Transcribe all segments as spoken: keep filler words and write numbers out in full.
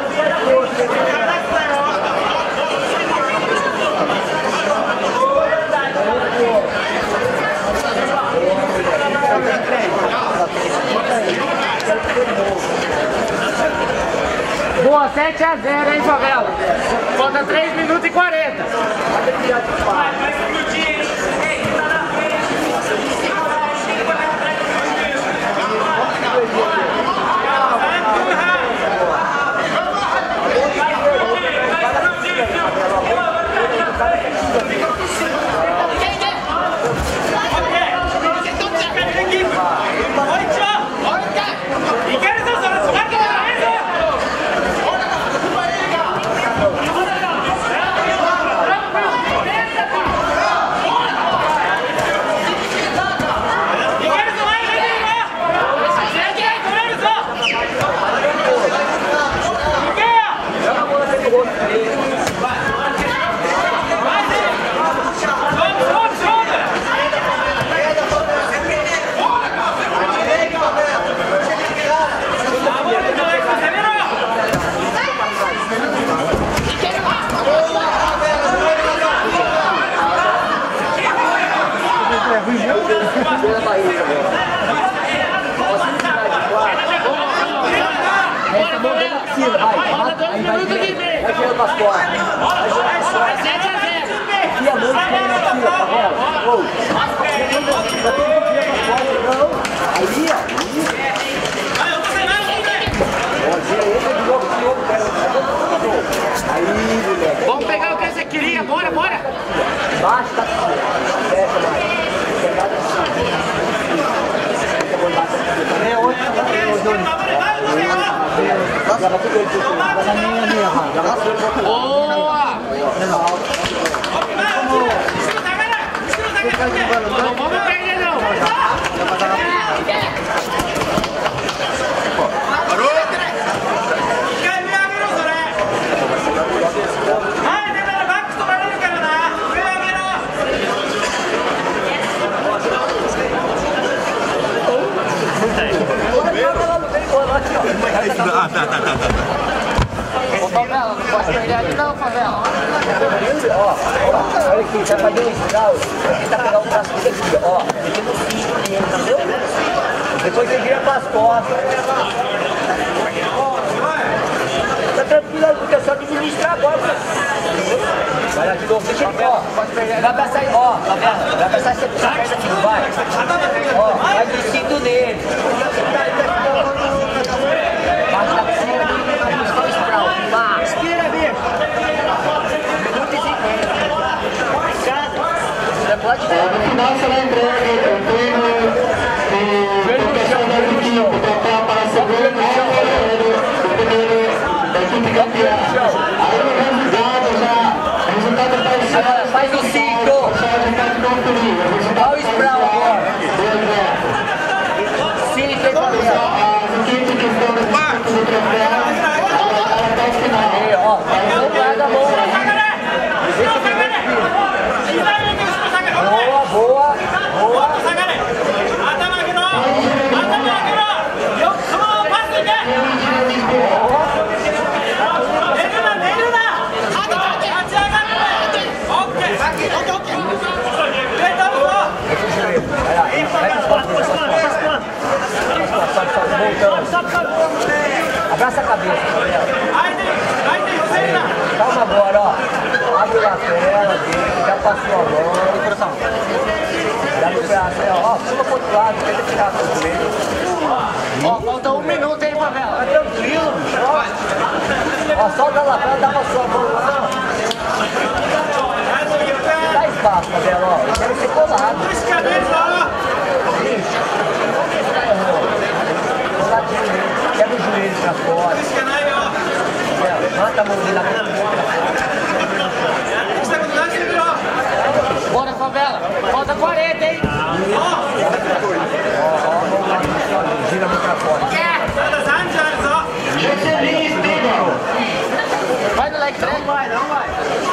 Boa, sete a zero, hein, Favela? Falta três minutos e quarenta. Vamos pegar o que você queria, bora, bora! Basta! Boa! Não vamos perder não! Ah, tá, tá, tá, tá. Ô, Favela, não pode perder ali não, Favela. Ó, olha aqui, tá fazendo um sinal, tentar pegar o braço dele aqui, ó. Aqui no cinto dele, entendeu? Depois você vira pras costas. Tá tranquilo, porque é só administrar agora. Vai lá de novo, deixa ele, ó. Vai pra sair, ó, Favela, vai pra sair você puxa a perna aqui, vai. Ó, vai de cinto nele. Baixa a perna e vai buscar o sprawl. Vai. Respira, bicho. Minuto e cinquenta. Em casa. Você pode ver. No final será entregue o prêmio do pescador do Quinto, para a segunda do primeiro da equipe campeã. Aí o resultado já, o resultado parcial. Agora faz o cinto. Olha o sprawl agora. Cinto, hein, Favela. As equipes que estão no quarto do troféu, ela está ao final. Aí, ó, não guarda a mão. Boa, boa, boa. Abraça a cabeça. Calma agora, ó. Abre o lapela dele, já passou a mão. Dá no braço aí, ó. Pula pro outro lado, tenta tirar a mão dele. Ó, falta um minuto, hein, Favela? Tá tranquilo, ó. Ó, solta a lapela, dá pra sua mão lá. Dá espaço, Favela, ó. Eu quero ser colado. Quebra o joelho pra fora. Mata a mão dele lá. Bora, Favela! Falta quarenta, hein? Ó, ó, a mão lá. Gira a mão pra fora. Vai no leg track. Não vai, não vai.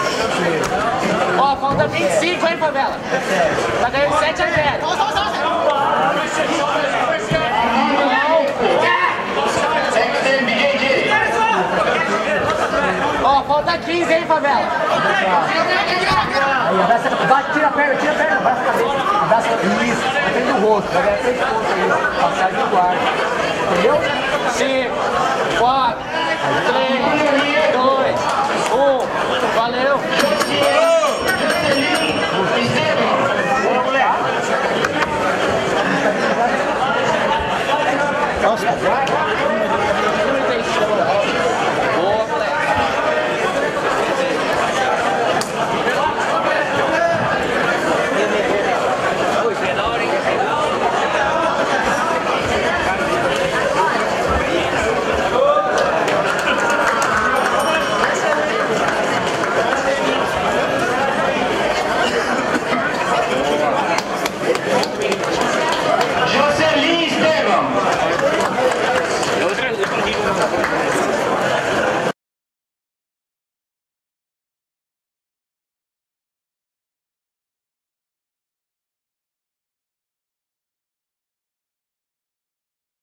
Ó, falta vinte e cinco, hein, Favela? Tá ganhando sete a zero. Falta quinze, hein, Favela? Aí, abraça, vai, tira a perna, tira a perna, abraça a cabeça. Abraça, isso, frente do rosto, vai ganhar três pontos aí, ó. Passagem do guarda. Entendeu? cinco, quatro, três,